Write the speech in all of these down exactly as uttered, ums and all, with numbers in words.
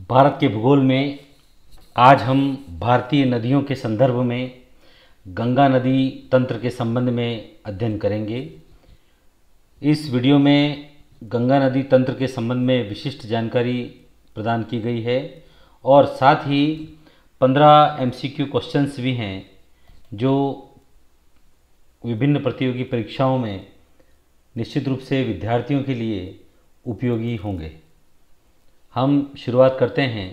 भारत के भूगोल में आज हम भारतीय नदियों के संदर्भ में गंगा नदी तंत्र के संबंध में अध्ययन करेंगे। इस वीडियो में गंगा नदी तंत्र के संबंध में विशिष्ट जानकारी प्रदान की गई है और साथ ही पंद्रह एमसीक्यू क्वेश्चंस भी हैं जो विभिन्न प्रतियोगी परीक्षाओं में निश्चित रूप से विद्यार्थियों के लिए उपयोगी होंगे। हम शुरुआत करते हैं।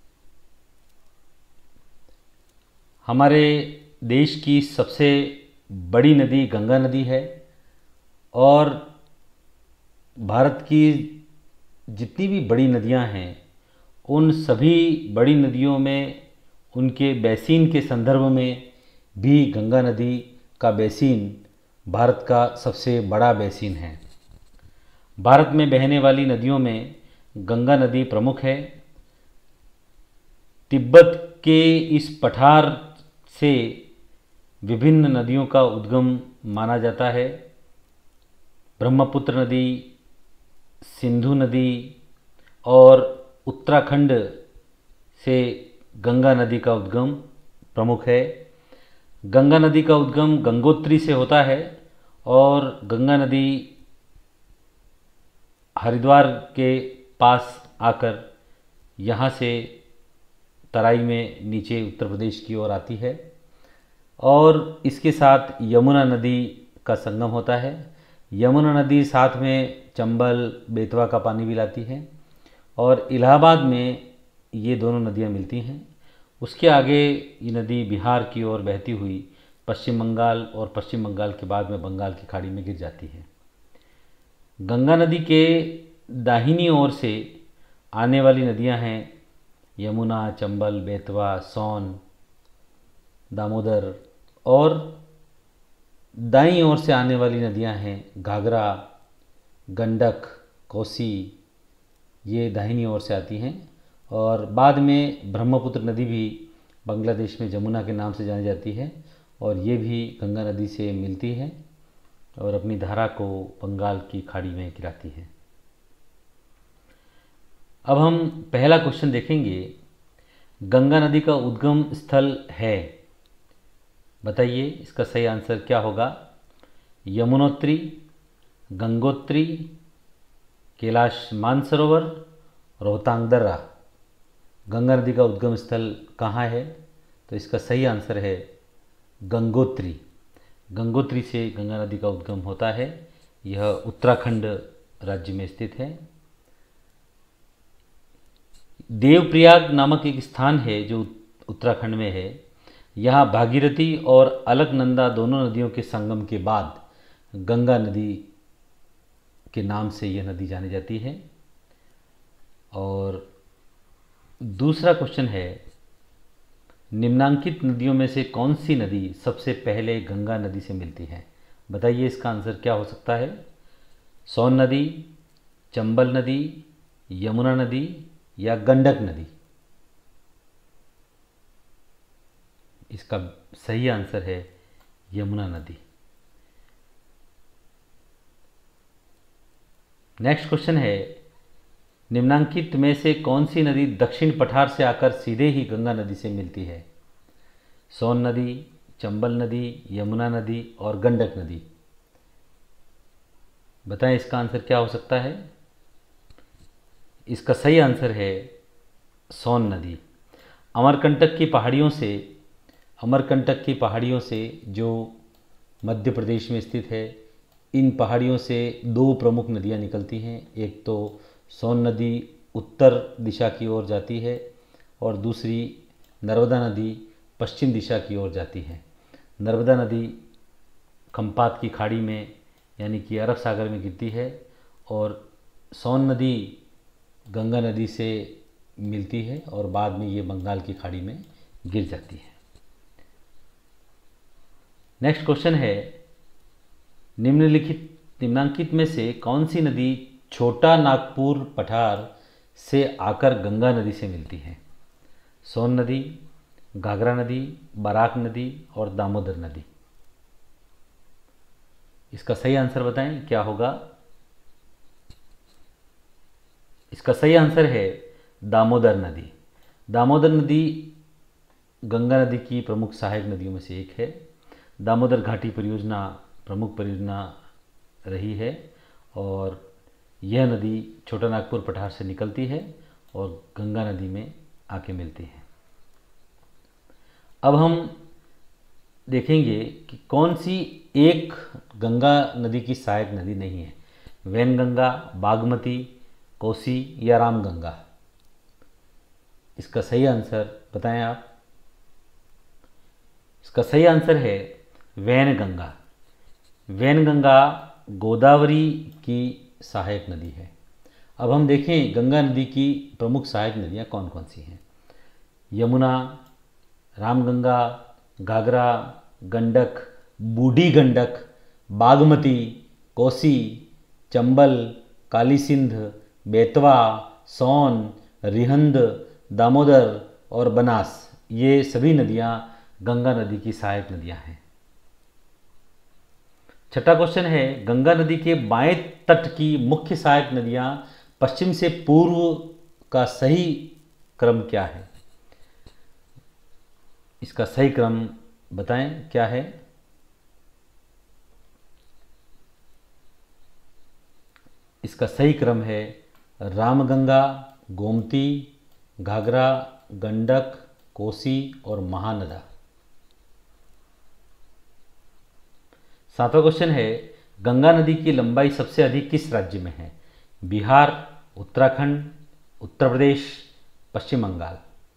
हमारे देश की सबसे बड़ी नदी गंगा नदी है और भारत की जितनी भी बड़ी नदियां हैं उन सभी बड़ी नदियों में उनके बेसिन के संदर्भ में भी गंगा नदी का बेसिन भारत का सबसे बड़ा बेसिन है। भारत में बहने वाली नदियों में गंगा नदी प्रमुख है। तिब्बत के इस पठार से विभिन्न नदियों का उद्गम माना जाता है। ब्रह्मपुत्र नदी, सिंधु नदी और उत्तराखंड से गंगा नदी का उद्गम प्रमुख है। गंगा नदी का उद्गम गंगोत्री से होता है और गंगा नदी हरिद्वार के पास आकर यहाँ से तराई में नीचे उत्तर प्रदेश की ओर आती है और इसके साथ यमुना नदी का संगम होता है। यमुना नदी साथ में चंबल बेतवा का पानी भी लाती है और इलाहाबाद में ये दोनों नदियाँ मिलती हैं। उसके आगे ये नदी बिहार की ओर बहती हुई पश्चिम बंगाल और पश्चिम बंगाल के बाद में बंगाल की खाड़ी में गिर जाती है। गंगा नदी के दाहिनी ओर से आने वाली नदियां हैं यमुना, चंबल, बेतवा, सोन, दामोदर और दाईं ओर से आने वाली नदियां हैं घाघरा, गंडक, कोसी। ये दाहिनी ओर से आती हैं और बाद में ब्रह्मपुत्र नदी भी बांग्लादेश में जमुना के नाम से जानी जाती है और ये भी गंगा नदी से मिलती है और अपनी धारा को बंगाल की खाड़ी में गिराती है। अब हम पहला क्वेश्चन देखेंगे। गंगा नदी का उद्गम स्थल है, बताइए इसका सही आंसर क्या होगा। यमुनोत्री, गंगोत्री, कैलाश मानसरोवर, रोहतांग दर्रा। गंगा नदी का उद्गम स्थल कहाँ है? तो इसका सही आंसर है गंगोत्री। गंगोत्री से गंगा नदी का उद्गम होता है। यह उत्तराखंड राज्य में स्थित है। देवप्रयाग नामक एक स्थान है जो उत्तराखंड में है। यहाँ भागीरथी और अलकनंदा दोनों नदियों के संगम के बाद गंगा नदी के नाम से यह नदी जानी जाती है। और दूसरा क्वेश्चन है, निम्नांकित नदियों में से कौन सी नदी सबसे पहले गंगा नदी से मिलती है? बताइए इसका आंसर क्या हो सकता है। सोन नदी, चंबल नदी, यमुना नदी या गंडक नदी? इसका सही आंसर है यमुना नदी। नेक्स्ट क्वेश्चन है, निम्नांकित में से कौन सी नदी दक्षिण पठार से आकर सीधे ही गंगा नदी से मिलती है? सोन नदी, चंबल नदी, यमुना नदी और गंडक नदी। बताएं इसका आंसर क्या हो सकता है। इसका सही आंसर है सोन नदी। अमरकंटक की पहाड़ियों से अमरकंटक की पहाड़ियों से जो मध्य प्रदेश में स्थित है, इन पहाड़ियों से दो प्रमुख नदियां निकलती हैं। एक तो सोन नदी उत्तर दिशा की ओर जाती है और दूसरी नर्मदा नदी पश्चिम दिशा की ओर जाती है। नर्मदा नदी खंपात की खाड़ी में यानी कि अरब सागर में गिरती है और सोन नदी गंगा नदी से मिलती है और बाद में ये बंगाल की खाड़ी में गिर जाती है। नेक्स्ट क्वेश्चन है, निम्नलिखित निम्नांकित में से कौन सी नदी छोटा नागपुर पठार से आकर गंगा नदी से मिलती है? सोन नदी, घाघरा नदी, बराक नदी और दामोदर नदी। इसका सही आंसर बताएं क्या होगा। इसका सही आंसर है दामोदर नदी। दामोदर नदी गंगा नदी की प्रमुख सहायक नदियों में से एक है। दामोदर घाटी परियोजना प्रमुख परियोजना रही है और यह नदी छोटा नागपुर पठार से निकलती है और गंगा नदी में आके मिलती है। अब हम देखेंगे कि कौन सी एक गंगा नदी की सहायक नदी नहीं है। वैनगंगा, बागमती, कोसी या रामगंगा। इसका सही आंसर बताएं आप। इसका सही आंसर है वैनगंगा। वैनगंगा गोदावरी की सहायक नदी है। अब हम देखें गंगा नदी की प्रमुख सहायक नदियाँ कौन कौन सी हैं। यमुना, रामगंगा, घाघरा, गंडक, बूढ़ी गंडक, बागमती, कोसी, चंबल, काली सिंध, बेतवा, सोन, रिहंद, दामोदर और बनास, ये सभी नदियाँ गंगा नदी की सहायक नदियाँ हैं। छठा क्वेश्चन है गंगा नदी के बाएं तट की मुख्य सहायक नदियाँ पश्चिम से पूर्व का सही क्रम क्या है। इसका सही क्रम बताएं क्या है। इसका सही क्रम है रामगंगा, गोमती, घाघरा, गंडक, कोसी और महानदा। सातवां क्वेश्चन है गंगा नदी की लंबाई सबसे अधिक किस राज्य में है। बिहार, उत्तराखंड, उत्तर प्रदेश, पश्चिम बंगाल।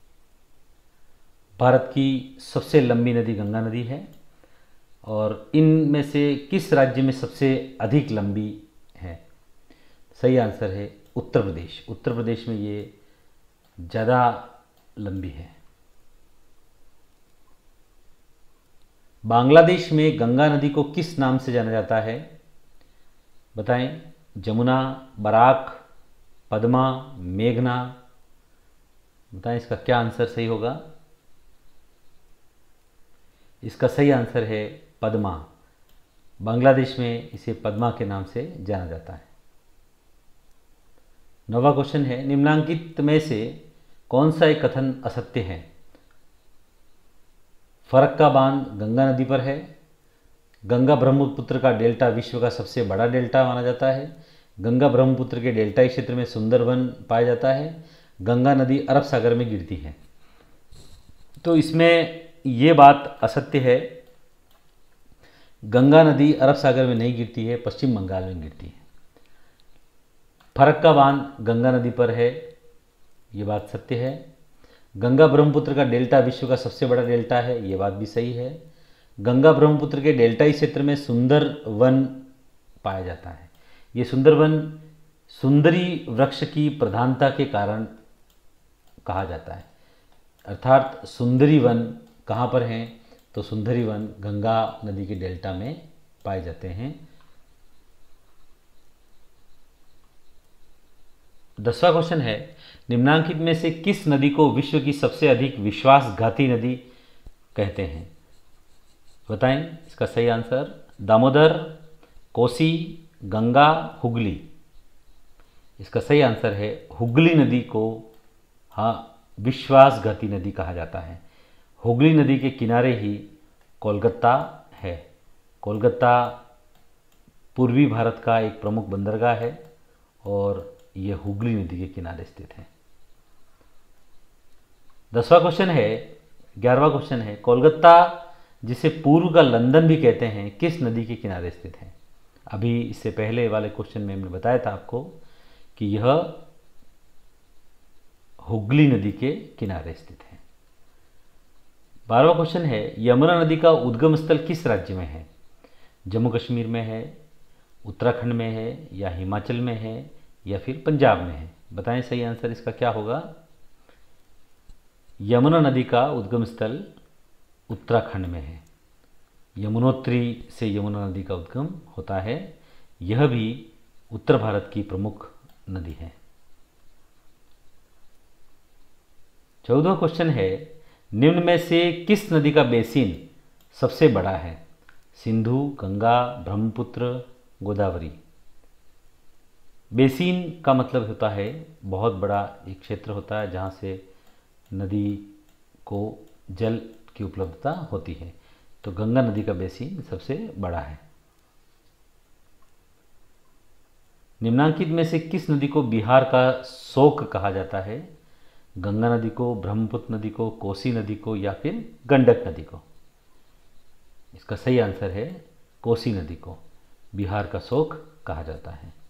भारत की सबसे लंबी नदी गंगा नदी है और इनमें से किस राज्य में सबसे अधिक लंबी है। सही आंसर है उत्तर प्रदेश। उत्तर प्रदेश में ये ज़्यादा लंबी है। बांग्लादेश में गंगा नदी को किस नाम से जाना जाता है बताएं। जमुना, बराक, पद्मा, मेघना। बताएं इसका क्या आंसर सही होगा। इसका सही आंसर है पद्मा। बांग्लादेश में इसे पद्मा के नाम से जाना जाता है। नौवां क्वेश्चन है निम्नांकित में से कौन सा एक कथन असत्य है। फरक्का बांध गंगा नदी पर है। गंगा ब्रह्मपुत्र का डेल्टा विश्व का सबसे बड़ा डेल्टा माना जाता है। गंगा ब्रह्मपुत्र के डेल्टाई क्षेत्र में सुंदरवन पाया जाता है। गंगा नदी अरब सागर में गिरती है। तो इसमें ये बात असत्य है। गंगा नदी अरब सागर में नहीं गिरती है, पश्चिम बंगाल में गिरती है। फरक्का बांध गंगा नदी पर है, ये बात सत्य है। गंगा ब्रह्मपुत्र का डेल्टा विश्व का सबसे बड़ा डेल्टा है, ये बात भी सही है। गंगा ब्रह्मपुत्र के डेल्टाई क्षेत्र में सुंदर वन पाया जाता है। ये सुंदर वन सुंदरी वृक्ष की प्रधानता के कारण कहा जाता है। अर्थात सुंदरी वन कहाँ पर हैं तो सुंदरी वन गंगा नदी के डेल्टा में पाए जाते हैं। दसवां क्वेश्चन है निम्नांकित में से किस नदी को विश्व की सबसे अधिक विश्वासघाती नदी कहते हैं बताएं। इसका सही आंसर दामोदर, कोसी, गंगा, हुगली। इसका सही आंसर है हुगली नदी को हाँ विश्वासघाती नदी कहा जाता है। हुगली नदी के किनारे ही कोलकाता है। कोलकाता पूर्वी भारत का एक प्रमुख बंदरगाह है और यह हुगली नदी के किनारे स्थित है। दसवां क्वेश्चन है ग्यारहवां क्वेश्चन है कोलकाता जिसे पूर्व का लंदन भी कहते हैं किस नदी के किनारे स्थित है। अभी इससे पहले वाले क्वेश्चन में हमने बताया था आपको कि यह हुगली नदी के किनारे स्थित है। बारहवां क्वेश्चन है यमुना नदी का उद्गम स्थल किस राज्य में है। जम्मू कश्मीर में है, उत्तराखंड में है या हिमाचल में है या फिर पंजाब में है। बताएं सही आंसर इसका क्या होगा। यमुना नदी का उद्गम स्थल उत्तराखंड में है। यमुनोत्री से यमुना नदी का उद्गम होता है। यह भी उत्तर भारत की प्रमुख नदी है। चौदहवां क्वेश्चन है निम्न में से किस नदी का बेसिन सबसे बड़ा है। सिंधु, गंगा, ब्रह्मपुत्र, गोदावरी। बेसिन का मतलब होता है बहुत बड़ा एक क्षेत्र होता है जहाँ से नदी को जल की उपलब्धता होती है। तो गंगा नदी का बेसिन सबसे बड़ा है। निम्नांकित में से किस नदी को बिहार का शोक कहा जाता है? गंगा नदी को, ब्रह्मपुत्र नदी को, कोसी नदी को या फिर गंडक नदी को? इसका सही आंसर है कोसी नदी को बिहार का शोक कहा जाता है।